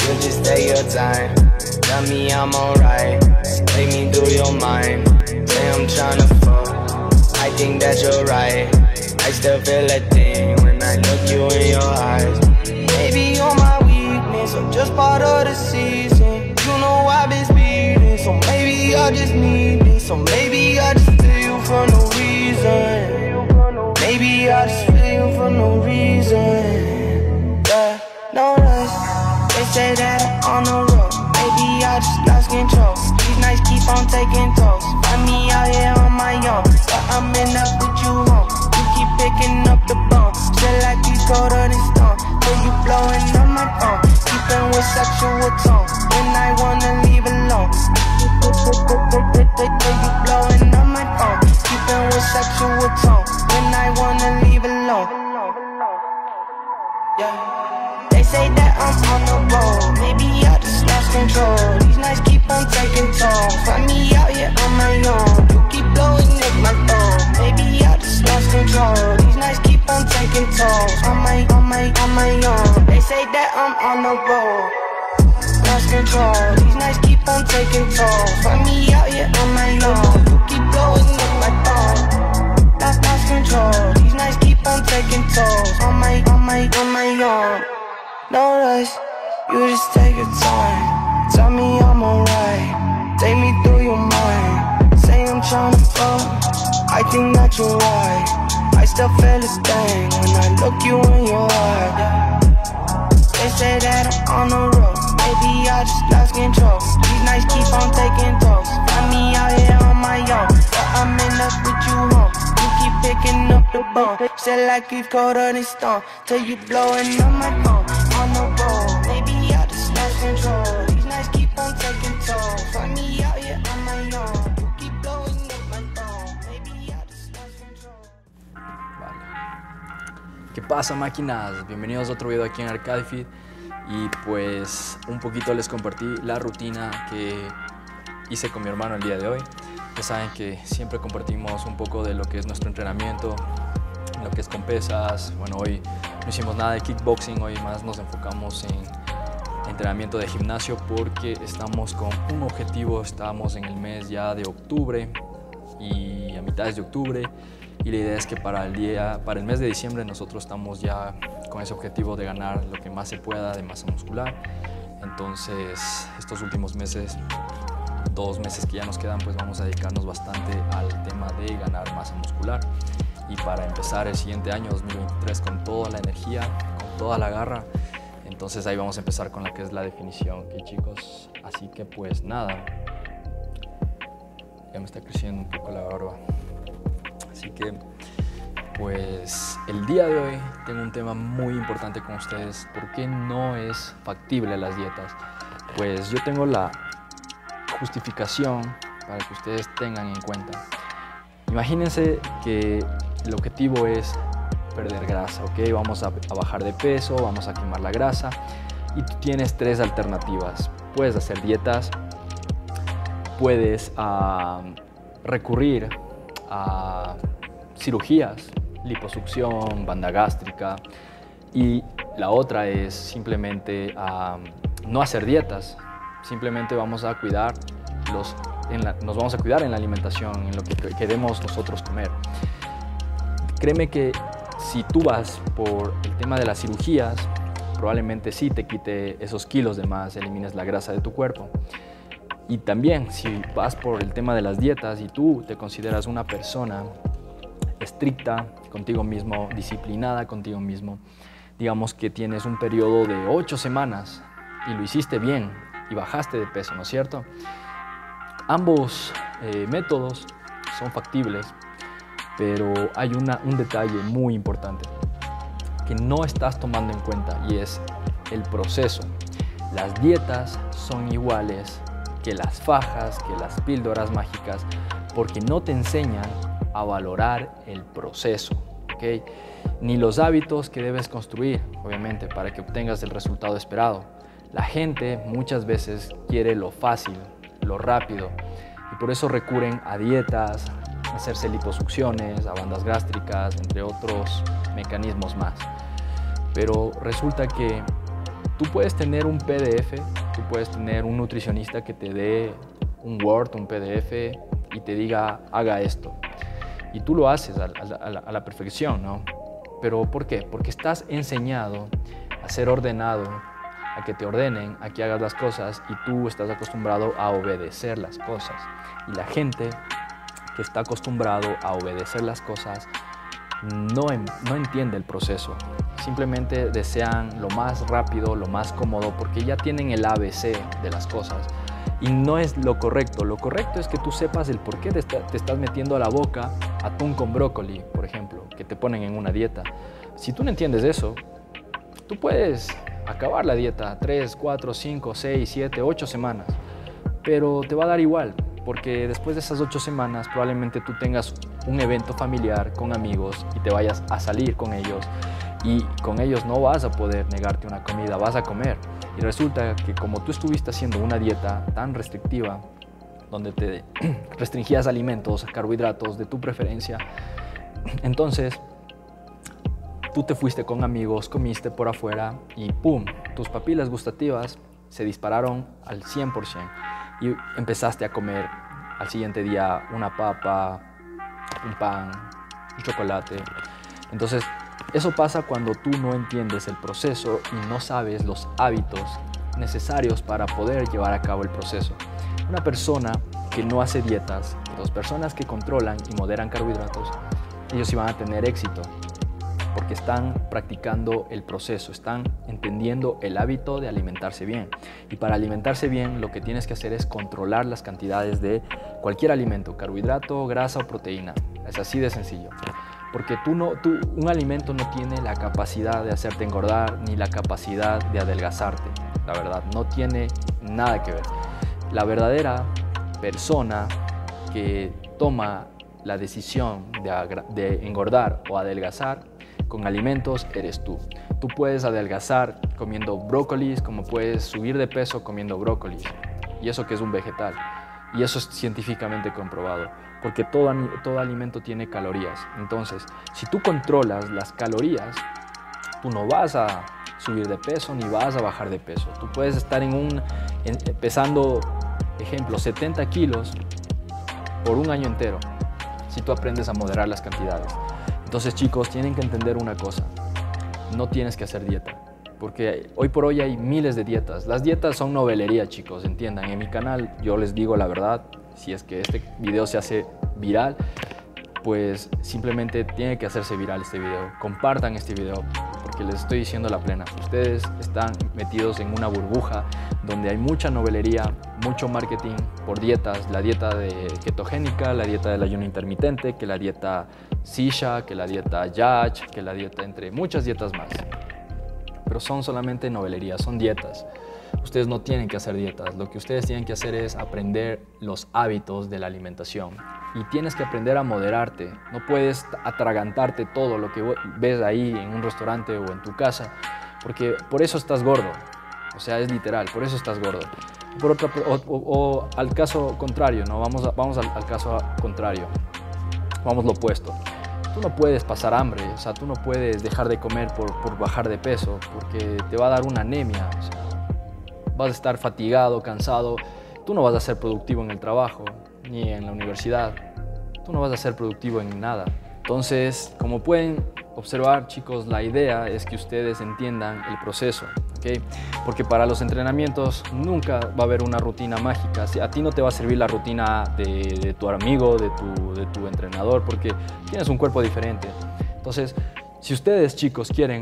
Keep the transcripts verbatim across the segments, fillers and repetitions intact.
You just take your time, tell me I'm alright. Take me through your mind, say I'm tryna fuck. I think that you're right, I still feel a thing when I look you in your eyes. Maybe you're my weakness, or just part of the season. You know I've been speeding, so maybe I just need this. So maybe I just feel you for no reason. Maybe I just feel you for no reason. Yeah, no rush. They say that I'm on the road. Maybe I just lost control. These nights keep on taking tolls. Find me out here on my own, but I'm in up with you home. You keep picking up the bone, feel like you colder than stone. So you blowing up my phone, keeping with sexual tone. When I wanna leave alone, you blowing up my phone, keeping with sexual tone. When I wanna leave alone, yeah. They say that I'm on the road, maybe I just lost control. These nights keep on taking tolls. Find me out here on my own. You keep blowing up my phone, maybe I just lost control. These nights keep on taking tolls. On my, on my, on my own. They say that I'm on the road, lost control. These nights keep on taking tolls. Find me out here on my own. You keep blowing up my phone, lost, lost control. These nights keep on taking tolls. On my, on my, on my own. No rush, you just take your time. Tell me I'm alright, take me through your mind. Say I'm tryna fuck, I think that you're right. I still feel a thing when I look you in your eye. They say that I'm on the road, maybe I just lost control. These nights keep on taking tolls. Find me out here on my own, but I'm in love with you home. You keep picking up the bone, feel like you've colder than stone. Till you blowing up my phone. On the road, maybe I just lost control. These nights keep on taking tolls. Find me out here on my own. You keep blowing up my phone. Maybe I just lost control. Vale. ¿Qué pasa, máquinas? Bienvenidos a otro video aquí en ArcadeFit. Y pues un poquito les compartí la rutina que hice con mi hermano el día de hoy. Ya saben que siempre compartimos un poco de lo que es nuestro entrenamiento, lo que es con pesas. Bueno, hoy no hicimos nada de kickboxing, hoy más nos enfocamos en entrenamiento de gimnasio porque estamos con un objetivo. Estamos en el mes ya de octubre y a mitades de octubre, y la idea es que para el, día, para el mes de diciembre nosotros estamos ya con ese objetivo de ganar lo que más se pueda de masa muscular. Entonces estos últimos meses, dos meses que ya nos quedan, pues vamos a dedicarnos bastante al tema de ganar masa muscular. Y para empezar el siguiente año, dos mil veintitrés, con toda la energía, con toda la garra, entonces ahí vamos a empezar con la que es la definición, ¿ok, chicos? Así que pues nada, ya me está creciendo un poco la barba. Así que pues el día de hoy tengo un tema muy importante con ustedes. ¿Por qué no es factible las dietas? Pues yo tengo la justificación para que ustedes tengan en cuenta. Imagínense que el objetivo es perder grasa, ¿ok? Vamos a, a bajar de peso, vamos a quemar la grasa, y tú tienes tres alternativas. Puedes hacer dietas, puedes uh, recurrir a cirugías, liposucción, banda gástrica, y la otra es simplemente uh, no hacer dietas. Simplemente vamos a cuidar los En la, nos vamos a cuidar en la alimentación, en lo que queremos nosotros comer. Créeme que si tú vas por el tema de las cirugías, probablemente sí te quite esos kilos de más, elimines la grasa de tu cuerpo. Y también si vas por el tema de las dietas y tú te consideras una persona estricta contigo mismo, disciplinada contigo mismo, digamos que tienes un periodo de ocho semanas y lo hiciste bien y bajaste de peso, ¿no es cierto? Ambos eh, métodos son factibles, pero hay una, un detalle muy importante que no estás tomando en cuenta, y es el proceso. Las dietas son iguales que las fajas, que las píldoras mágicas, porque no te enseñan a valorar el proceso, ¿ok? Ni los hábitos que debes construir, obviamente, para que obtengas el resultado esperado. La gente muchas veces quiere lo fácil, lo rápido, y por eso recurren a dietas, a hacerse liposucciones, a bandas gástricas, entre otros mecanismos más. Pero resulta que Tú puedes tener un P D F, tú puedes tener un nutricionista que te dé un Word, un P D F y te diga, haga esto. Y tú lo haces a, a, a la perfección, ¿no? ¿Pero por qué? Porque estás enseñado a ser ordenado, a que te ordenen, a que hagas las cosas y tú estás acostumbrado a obedecer las cosas. Y la gente que está acostumbrado a obedecer las cosas no, no entiende el proceso. Simplemente desean lo más rápido, lo más cómodo, porque ya tienen el A B C de las cosas. Y no es lo correcto. Lo correcto es que tú sepas el por qué te, está, te estás metiendo a la boca atún con brócoli, por ejemplo, que te ponen en una dieta. Si tú no entiendes eso, tú puedes acabar la dieta tres, cuatro, cinco, seis, siete, ocho semanas, pero te va a dar igual, porque después de esas ocho semanas probablemente tú tengas un evento familiar con amigos y te vayas a salir con ellos y con ellos no vas a poder negarte una comida, vas a comer. Y resulta que como tú estuviste haciendo una dieta tan restrictiva, donde te restringías alimentos, carbohidratos de tu preferencia, entonces tú te fuiste con amigos, comiste por afuera y ¡pum! Tus papilas gustativas se dispararon al cien por ciento y empezaste a comer al siguiente día una papa, un pan, un chocolate. Entonces, eso pasa cuando tú no entiendes el proceso y no sabes los hábitos necesarios para poder llevar a cabo el proceso. Una persona que no hace dietas, las personas que controlan y moderan carbohidratos, ellos sí van a tener éxito porque están practicando el proceso, están entendiendo el hábito de alimentarse bien. Y para alimentarse bien lo que tienes que hacer es controlar las cantidades de cualquier alimento, carbohidrato, grasa o proteína. Es así de sencillo. Porque tú no, tú, un alimento no tiene la capacidad de hacerte engordar ni la capacidad de adelgazarte. La verdad, no tiene nada que ver. La verdadera persona que toma la decisión de, de engordar o adelgazar con alimentos eres tú. Tú puedes adelgazar comiendo brócolis, como puedes subir de peso comiendo brócolis. Y eso que es un vegetal. Y eso es científicamente comprobado. Porque todo, todo alimento tiene calorías. Entonces, si tú controlas las calorías, tú no vas a subir de peso ni vas a bajar de peso. Tú puedes estar en un, en, pesando, ejemplo, setenta kilos por un año entero, si tú aprendes a moderar las cantidades. Entonces, chicos, tienen que entender una cosa. No tienes que hacer dieta. Porque hoy por hoy hay miles de dietas. Las dietas son novelería, chicos, entiendan. En mi canal yo les digo la verdad. Si es que este video se hace viral, pues simplemente tiene que hacerse viral este video. Compartan este video porque les estoy diciendo la plena. Ustedes están metidos en una burbuja donde hay mucha novelería, mucho marketing por dietas. La dieta de ketogénica, la dieta del ayuno intermitente, que la dieta Sisha, que la dieta Yach, que la dieta entre muchas dietas más. Pero son solamente novelería, son dietas. Ustedes no tienen que hacer dietas, lo que ustedes tienen que hacer es aprender los hábitos de la alimentación. Y tienes que aprender a moderarte, no puedes atragantarte todo lo que ves ahí en un restaurante o en tu casa, porque por eso estás gordo, o sea, es literal, por eso estás gordo. Por otra, o, o, o al caso contrario, ¿no? Vamos, a, vamos al, al caso contrario, vamos lo opuesto. Tú no puedes pasar hambre, o sea, tú no puedes dejar de comer por, por bajar de peso, porque te va a dar una anemia, o sea, vas a estar fatigado, cansado, tú no vas a ser productivo en el trabajo, ni en la universidad, tú no vas a ser productivo en nada. Entonces, como pueden observar, chicos, la idea es que ustedes entiendan el proceso, ¿ok? Porque para los entrenamientos nunca va a haber una rutina mágica. A ti no te va a servir la rutina de, de tu amigo, de tu, de tu entrenador, porque tienes un cuerpo diferente. Entonces, si ustedes, chicos, quieren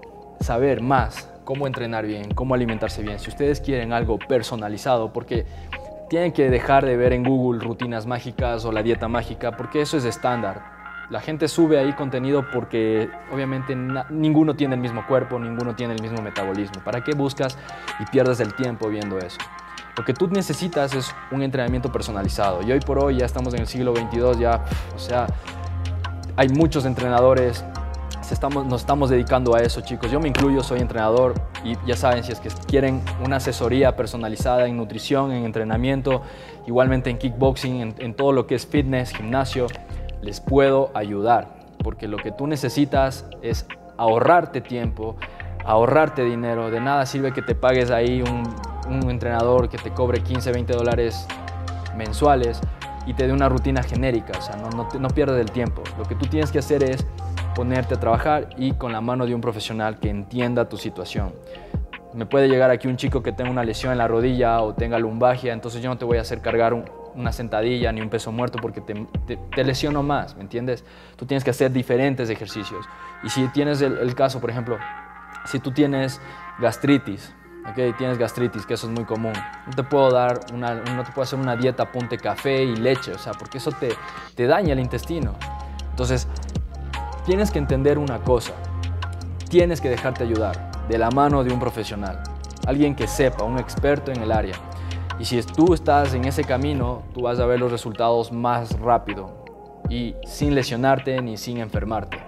saber más cómo entrenar bien, cómo alimentarse bien, si ustedes quieren algo personalizado, porque tienen que dejar de ver en Google rutinas mágicas o la dieta mágica, porque eso es estándar. La gente sube ahí contenido porque obviamente ninguno tiene el mismo cuerpo, ninguno tiene el mismo metabolismo. ¿Para qué buscas y pierdes el tiempo viendo eso? Lo que tú necesitas es un entrenamiento personalizado. Y hoy por hoy ya estamos en el siglo veintidós, ya, o sea, hay muchos entrenadores. Estamos, nos estamos dedicando a eso, chicos. Yo me incluyo, soy entrenador y ya saben, si es que quieren una asesoría personalizada en nutrición, en entrenamiento, igualmente en kickboxing, en, en todo lo que es fitness, gimnasio, les puedo ayudar. Porque lo que tú necesitas es ahorrarte tiempo, ahorrarte dinero. De nada sirve que te pagues ahí un, un entrenador que te cobre quince, veinte dólares mensuales y te dé una rutina genérica. O sea, no, no, te, no pierdas el tiempo. Lo que tú tienes que hacer es ponerte a trabajar y con la mano de un profesional que entienda tu situación. Me puede llegar aquí un chico que tenga una lesión en la rodilla o tenga lumbalgia, entonces yo no te voy a hacer cargar un, una sentadilla ni un peso muerto porque te, te, te lesiono más, ¿me entiendes? Tú tienes que hacer diferentes ejercicios. Y si tienes el, el caso, por ejemplo, si tú tienes gastritis, ¿okay? Tienes gastritis, que eso es muy común, no te puedo dar una, no te puedo hacer una dieta a punta de café y leche, o sea, porque eso te, te daña el intestino. Entonces, tienes que entender una cosa, tienes que dejarte ayudar de la mano de un profesional, alguien que sepa, un experto en el área. Y si tú estás en ese camino, tú vas a ver los resultados más rápido y sin lesionarte ni sin enfermarte.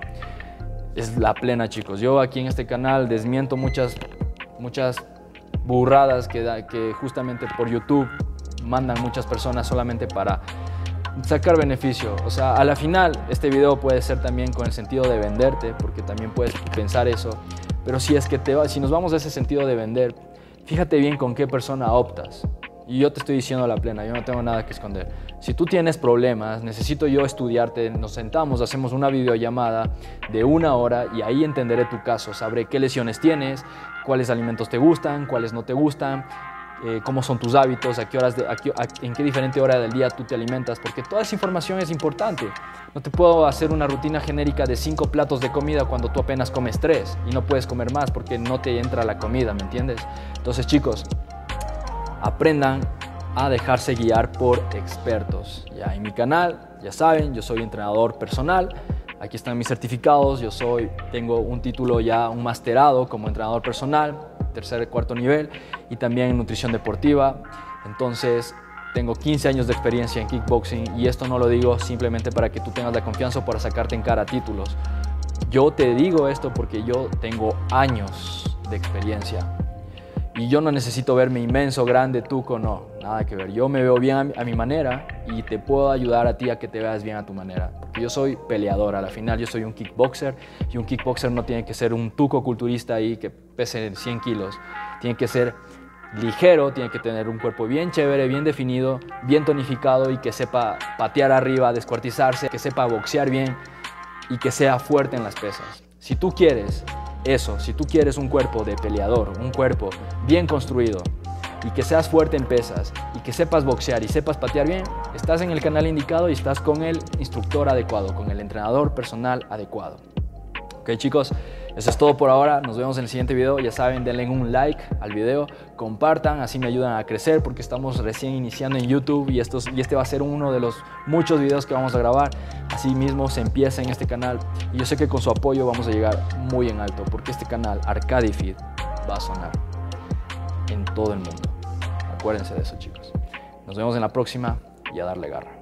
Es la plena, chicos. Yo aquí en este canal desmiento muchas, muchas burradas que, da, que justamente por YouTube mandan muchas personas solamente para sacar beneficio. O sea, a la final este video puede ser también con el sentido de venderte, porque también puedes pensar eso. Pero si es que te va, si nos vamos a ese sentido de vender, fíjate bien con qué persona optas. Y yo te estoy diciendo la plena, yo no tengo nada que esconder. Si tú tienes problemas, necesito yo estudiarte, nos sentamos, hacemos una videollamada de una hora y ahí entenderé tu caso. Sabré qué lesiones tienes, cuáles alimentos te gustan, cuáles no te gustan, eh, cómo son tus hábitos, a qué horas de, a qué, a, en qué diferente hora del día tú te alimentas, porque toda esa información es importante. No te puedo hacer una rutina genérica de cinco platos de comida cuando tú apenas comes tres y no puedes comer más porque no te entra la comida, ¿me entiendes? Entonces, chicos, aprendan a dejarse guiar por expertos. Ya en mi canal, ya saben, yo soy entrenador personal. Aquí están mis certificados. Yo soy, tengo un título ya, un masterado como entrenador personal, tercer y cuarto nivel, y también en nutrición deportiva. Entonces, tengo quince años de experiencia en kickboxing y esto no lo digo simplemente para que tú tengas la confianza o para sacarte en cara títulos. Yo te digo esto porque yo tengo años de experiencia. Y yo no necesito verme inmenso, grande, tuco, no, nada que ver. Yo me veo bien a mi, a mi manera y te puedo ayudar a ti a que te veas bien a tu manera. Porque yo soy peleador, a la final yo soy un kickboxer y un kickboxer no tiene que ser un tuco culturista ahí que pese cien kilos. Tiene que ser ligero, tiene que tener un cuerpo bien chévere, bien definido, bien tonificado y que sepa patear arriba, descuartizarse, que sepa boxear bien y que sea fuerte en las pesas. Si tú quieres eso, si tú quieres un cuerpo de peleador, un cuerpo bien construido y que seas fuerte en pesas y que sepas boxear y sepas patear bien, estás en el canal indicado y estás con el instructor adecuado, con el entrenador personal adecuado. Ok, chicos, eso es todo por ahora. Nos vemos en el siguiente video. Ya saben, denle un like al video, compartan, así me ayudan a crecer porque estamos recién iniciando en YouTube y, estos, y este va a ser uno de los muchos videos que vamos a grabar. Así mismo se empieza en este canal y yo sé que con su apoyo vamos a llegar muy en alto porque este canal Arcadifit va a sonar en todo el mundo. Acuérdense de eso, chicos. Nos vemos en la próxima y a darle garra.